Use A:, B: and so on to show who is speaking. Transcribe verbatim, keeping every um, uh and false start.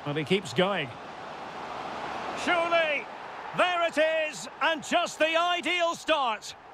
A: Well, he keeps going. Surely, there it is, and just the ideal start.